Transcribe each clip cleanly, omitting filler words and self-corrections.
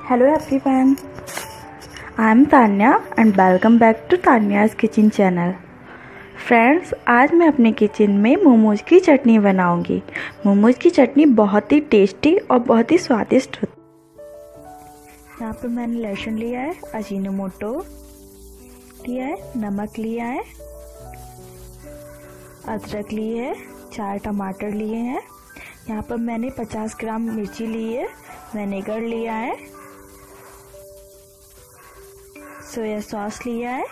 Hello everyone, I am Tanya and welcome back to Tanya's kitchen channel. Friends, आज मैं अपने kitchen में मोमोज की चटनी बनाऊंगी। मोमोज की चटनी बहुत ही टेस्टी और बहुत ही स्वादिष्ट होती है। यहाँ पर मैंने लहसुन लिया है, अजीनोमोटो लिया है, नमक लिया है, अदरक लिए है, 4 टमाटर लिए हैं। यहाँ पर मैंने 50 ग्राम मिर्ची ली है, विनेगर लिया है, सोया सॉस लिया है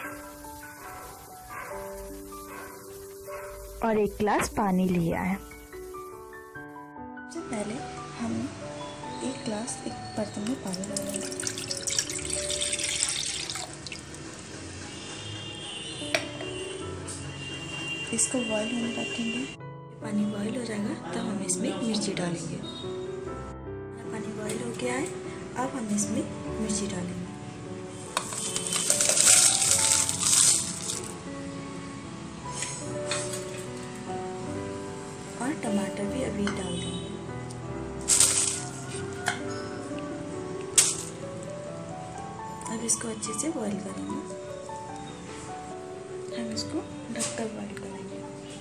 और 1 गिलास पानी लिया है। सबसे पहले हम 1 गिलास एक बर्तन में पानी डालेंगे। इसको बॉईल होने रखेंगे। पानी बॉईल हो जाएगा तब हम इसमें मिर्ची डालेंगे। पानी बॉईल हो गया है, अब हम इसमें मिर्ची डालेंगे और टमाटर भी अभी डाल देंगे। अब इसको अच्छे से बॉईल करेंगे। हम इसको ढककर बॉईल करेंगे।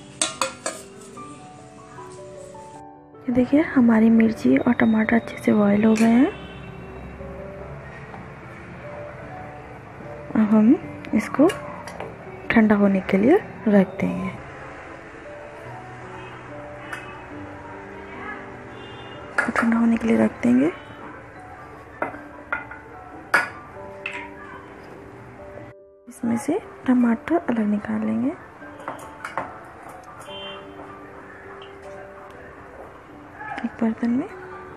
ये देखिए, हमारी मिर्ची और टमाटर अच्छे से बॉईल हो गए हैं। अब हम इसको ठंडा होने के लिए रख देंगे। ठंडा होने के लिए रख देंगे। इसमें से टमाटर अलग निकाल लेंगे। एक बर्तन में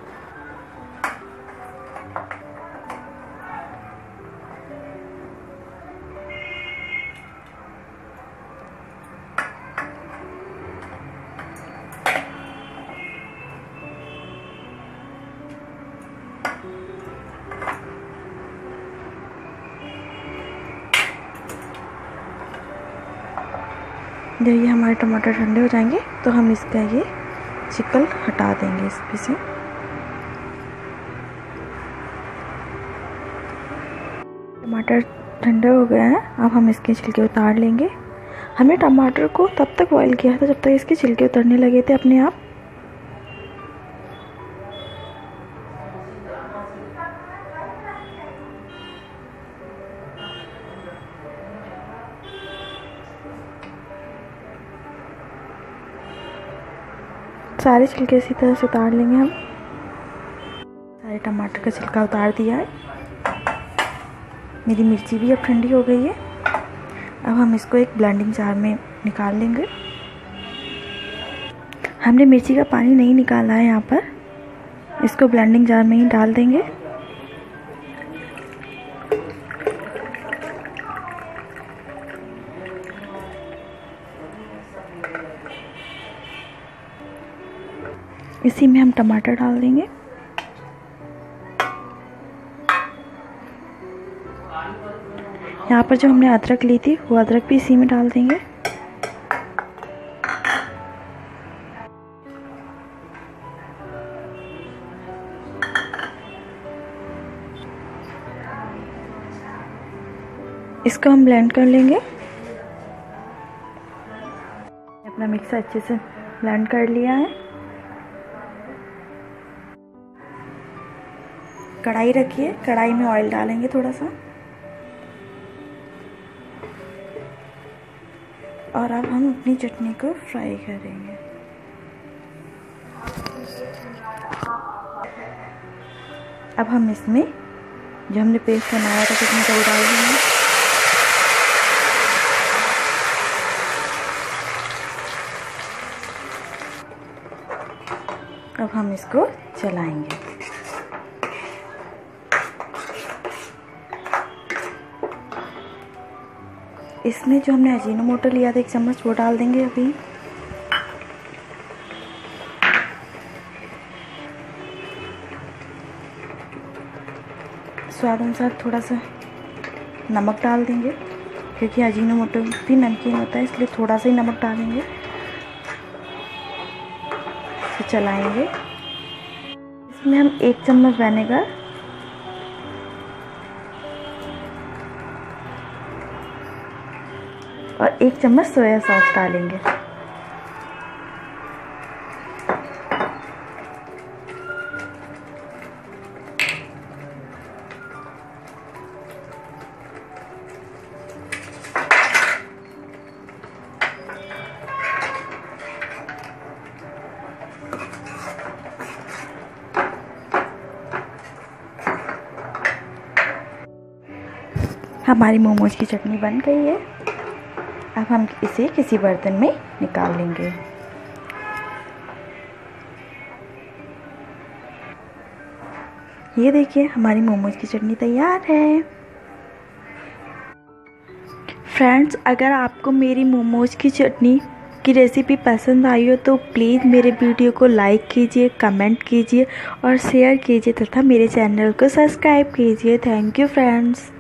जब ये हमारे टमाटर ठंडे हो जाएंगे तो हम इसका ये छिकल हटा देंगे इसमें से। टमाटर ठंडे हो गए हैं, अब हम इसके छिलके उतार लेंगे। हमने टमाटर को तब तक बॉईल किया था जब तक इसके छिलके उतरने लगे थे अपने आप। सारे छिलके इसी तरह से उतार लेंगे। हम सारे टमाटर का छिलका उतार दिया है। मेरी मिर्ची भी अब ठंडी हो गई है। अब हम इसको एक ब्लेंडिंग जार में निकाल लेंगे। हमने मिर्ची का पानी नहीं निकाला है यहाँ पर, इसको ब्लेंडिंग जार में ही डाल देंगे। इसी में हम टमाटर डाल देंगे। यहाँ पर जो हमने अदरक ली थी वो अदरक भी इसी में डाल देंगे। इसको हम ब्लेंड कर लेंगे। अपना मिक्सर अच्छे से ब्लेंड कर लिया है। कढ़ाई रखिए, कढ़ाई में ऑयल डालेंगे थोड़ा सा और अब हम अपनी चटनी को फ्राई करेंगे। अब हम इसमें जो हमने पेस्ट बनाया था चटनी का वो डाल देंगे। अब हम इसको चलाएंगे। इसमें जो हमने अजीनोमोटो लिया था 1 चम्मच वो डाल देंगे अभी। स्वाद अनुसार थोड़ा सा नमक डाल देंगे, क्योंकि अजीनोमोटो भी नमकीन होता है इसलिए थोड़ा सा ही नमक डालेंगे। फिर चलाएंगे। इसमें हम 1 चम्मच विनेगर और 1 चम्मच सोया सॉस डालेंगे। हमारी मोमोज की चटनी बन गई है। अब हम इसे किसी बर्तन में निकाल लेंगे। ये देखिए हमारी मोमोज की चटनी तैयार है। फ्रेंड्स, अगर आपको मेरी मोमोज की चटनी की रेसिपी पसंद आई हो तो प्लीज़ मेरे वीडियो को लाइक कीजिए, कमेंट कीजिए और शेयर कीजिए तथा मेरे चैनल को सब्सक्राइब कीजिए। Thank you friends.